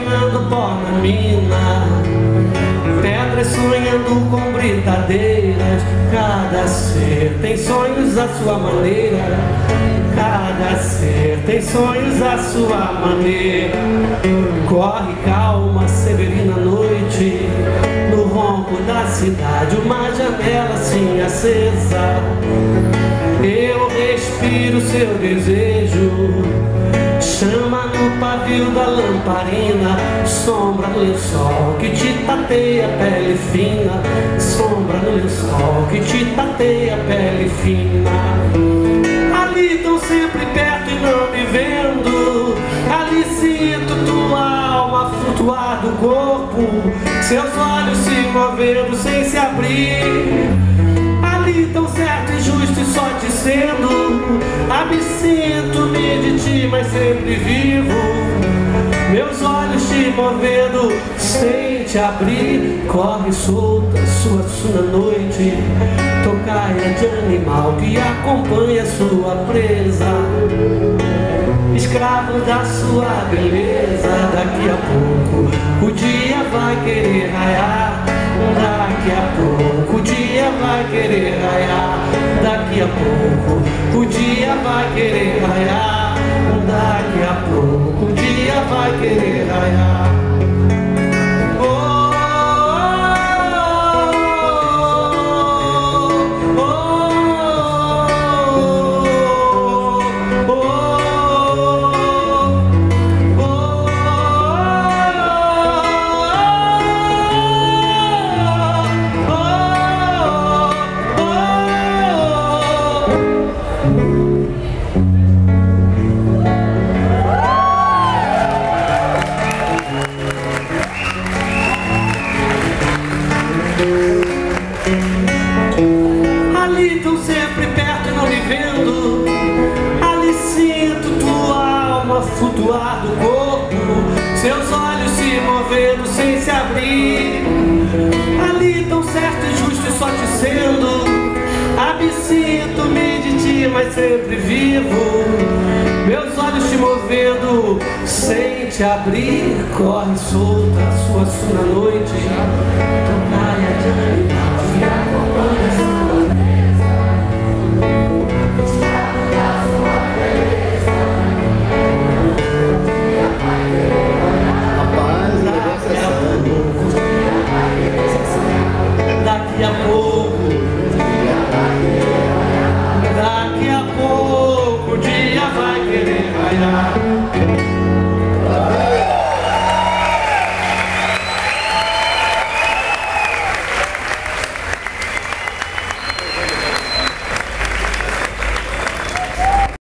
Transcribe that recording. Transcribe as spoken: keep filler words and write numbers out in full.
sonhando pó na mina, pedras sonhando com britadeiras. Cada ser tem sonhos à sua maneira, cada ser tem sonhos à sua maneira. Corre calma, severina noite, no ronco da cidade, uma janela assim acesa. Eu respiro seu desejo, chama no pavio da lamparina, sombra no lençol que te tateia a pele fina, sombra no lençol que te tateia a pele fina. Ali tão sempre perto e não me vendo, ali sinto tua alma flutuar do corpo, seus olhos se movendo sem se abrir. Ali tão certo e justo e só te sendo, absinto-me de ti, mas sempre vivo. Meus olhos te movendo sem te abrir. Corre solta sua sua noite, tocaia de animal que acompanha sua presa, escravo da sua beleza. Daqui a pouco o dia vai querer raiar, daqui a pouco o dia vai querer raiar, daqui a pouco o dia vai querer raiar, daqui a pouco o dia vai querer raiar. Ali tão sempre perto e não me vendo, ali sinto tua alma flutuar do corpo, seus olhos se movendo sem se abrir. Ali tão certo e justo e só te sendo, absinto-me de ti, mas sempre vivo. Meus olhos te movendo sem te abrir. Corre solta sua sua noite, tocaia de animal